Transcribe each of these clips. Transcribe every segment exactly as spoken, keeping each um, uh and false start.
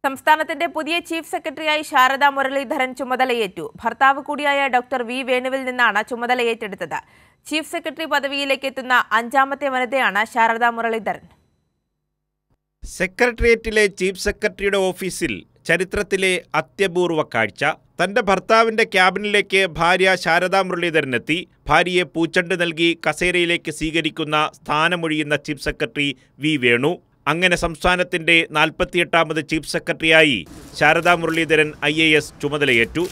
സംസ്ഥാനത്തിന്റെ പുതിയ ചീഫ് സെക്രട്ടറിയായി ശാരദാ മുരളീധരൻ ചുമതലയേറ്റു. ഭർത്താവ് കൂടിയായ ഡോക്ടർ വി വേണുവിൽ നിന്നാണ് ചുമതല ഏറ്റെടുത്തത്. ചീഫ് സെക്രട്ടറി പദവിയിലേക്ക് എത്തുന്ന അഞ്ചാമത്തെ വനിതയാണ് ശാരദാ മുരളീധരൻ. സെക്രട്ടേറിയറ്റിലെ ചീഫ് സെക്രട്ടറിയുടെ ഓഫീസിൽ ചരിത്രത്തിലെ അത്യപൂർവ കാഴ്ച. തന്റെ ഭർത്താവിന്റെ ക്യാബിനിലേക്ക് ഭാര്യ ശാരദാ മുരളീധരനെത്തി. ഭാര്യയെ പൂച്ചണ്ട് നൽകി കസേരയിലേക്ക് സ്വീകരിക്കുന്ന സ്ഥാനമൊഴിയുന്ന ചീഫ് സെക്രട്ടറി വി വേണു. അങ്ങനെ സംസ്ഥാനത്തിന്റെ നാൽപ്പത്തിയെട്ടാമത് ചീഫ് സെക്രട്ടറിയായി Sarada Muraleedharan I A S ചുമതലയേറ്റു.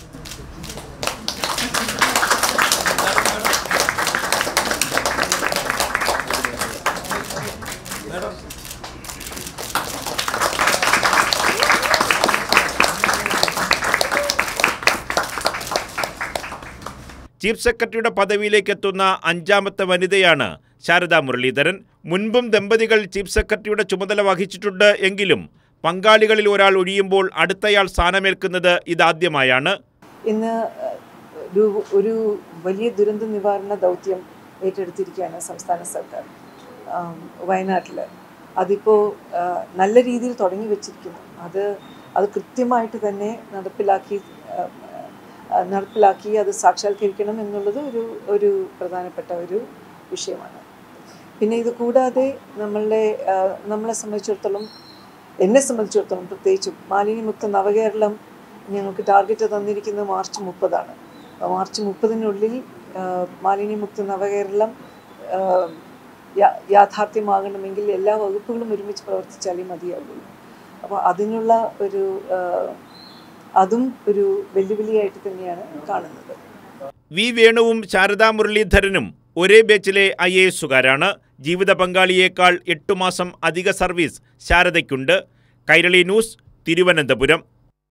ചീഫ് സെക്രട്ടറിയുടെ പദവിയിലേക്ക് എത്തുന്ന അഞ്ചാമത്തെ വനിതയാണ് ശാരദാ മുരളീധരൻ. മുൻപും ദമ്പതികൾ ചീഫ് സെക്രട്ടറിയുടെ ചുമതല വഹിച്ചിട്ടുണ്ട് എങ്കിലും പങ്കാളികളിൽ ഒരാൾ ഒഴിയുമ്പോൾ അടുത്തയാൾ സ്ഥാനമേൽക്കുന്നത് ഇതാദ്യമായാണ്. ഇന്ന് ഒരു വലിയ ദുരന്ത നിവാരണ ദൗത്യം ഏറ്റെടുത്തിരിക്കുകയാണ് സംസ്ഥാന സർക്കാർ വയനാട്ടിൽ. അതിപ്പോൾ നല്ല രീതിയിൽ തുടങ്ങി വെച്ചിരിക്കുന്നു. അത് അത് കൃത്യമായിട്ട് തന്നെ നടപ്പിലാക്കി നടപ്പിലാക്കി അത് സാക്ഷാത്കരിക്കണം എന്നുള്ളത് ഒരു ഒരു പ്രധാനപ്പെട്ട ഒരു വിഷയമാണ്. പിന്നെ ഇത് കൂടാതെ നമ്മളുടെ നമ്മളെ സംബന്ധിച്ചിടത്തോളം എന്നെ സംബന്ധിച്ചിടത്തോളം പ്രത്യേകിച്ചും മാലിന്യമുക്ത നവകേരളം ഞങ്ങൾക്ക് ടാർഗറ്റ് തന്നിരിക്കുന്നത് മാർച്ച് മുപ്പതാണ്. മാർച്ച് മുപ്പതിനുള്ളിൽ മാലിന്യമുക്ത നവകേരളം യാഥാർത്ഥ്യമാകണമെങ്കിൽ എല്ലാ വകുപ്പുകളും ഒരുമിച്ച് പ്രവർത്തിച്ചാലേ മതിയാവുള്ളൂ. അപ്പോൾ അതിനുള്ള ഒരു അതും ഒരു വെല്ലുവിളിയായിട്ട് തന്നെയാണ് കാണുന്നത്. വി വേണുവും ശാരദാ മുരളീധരനും ഒരേ ബാച്ചിലെ ഐ എ എസുകാരാണ്. ജീവിത പങ്കാളിയേക്കാൾ എട്ടു മാസം അധിക സർവീസ് ശാരദയ്ക്കുണ്ട്. കൈരളി ന്യൂസ്, തിരുവനന്തപുരം.